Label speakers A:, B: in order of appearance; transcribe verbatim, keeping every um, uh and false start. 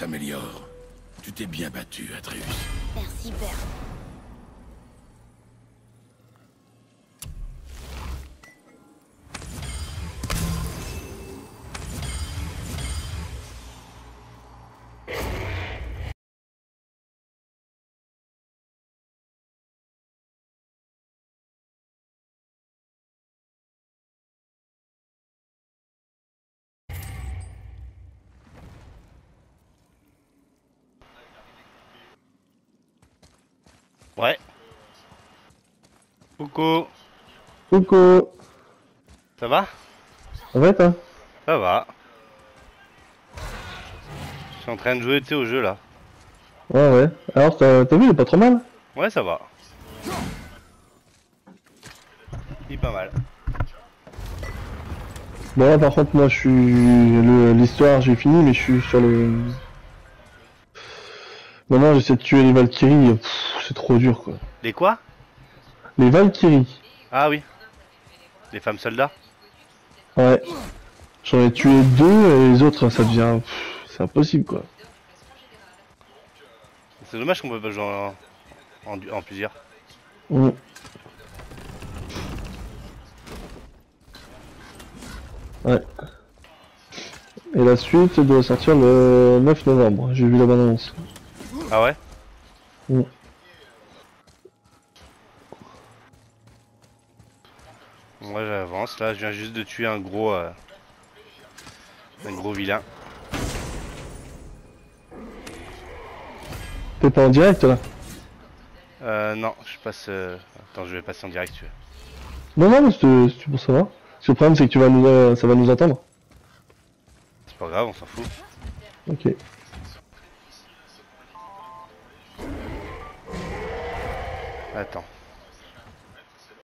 A: s'améliore. Tu t'es bien battu, Atreus.
B: Merci, père.
C: Ouais. Coucou.
D: Coucou.
C: Ça va?
D: Ça va toi?
C: Ça va. Je suis en train de jouer, tu sais, au jeu là.
D: Ouais ouais. Alors t'as t'as vu, il est pas trop mal.
C: Ouais, ça va. Il est pas mal.
D: Bon là par contre moi je suis... le- L'histoire j'ai fini mais je suis sur le... Maintenant j'essaie de tuer les Valkyries, pff, c'est trop dur quoi.
C: Les quoi?
D: Les Valkyries.
C: Ah oui. Les femmes soldats?
D: Ouais. J'en ai tué deux et les autres ça devient... pff, c'est impossible quoi.
C: C'est dommage qu'on peut pas jouer en, en, du- en plusieurs.
D: Mm. Ouais. Et la suite doit sortir le neuf novembre, j'ai vu la bande-annonce.
C: Ah ouais?
D: Mm.
C: Moi j'avance, là je viens juste de tuer un gros... euh, un gros vilain.
D: T'es pas en direct là?
C: Euh non, je passe... euh, Attends, je vais passer en direct, tu veux.
D: Non non mais c'est c'est pour savoir. Parce que le problème c'est que tu vas nous, euh, ça va nous attendre.
C: C'est pas grave, on s'en fout.
D: Ok.
C: Attends.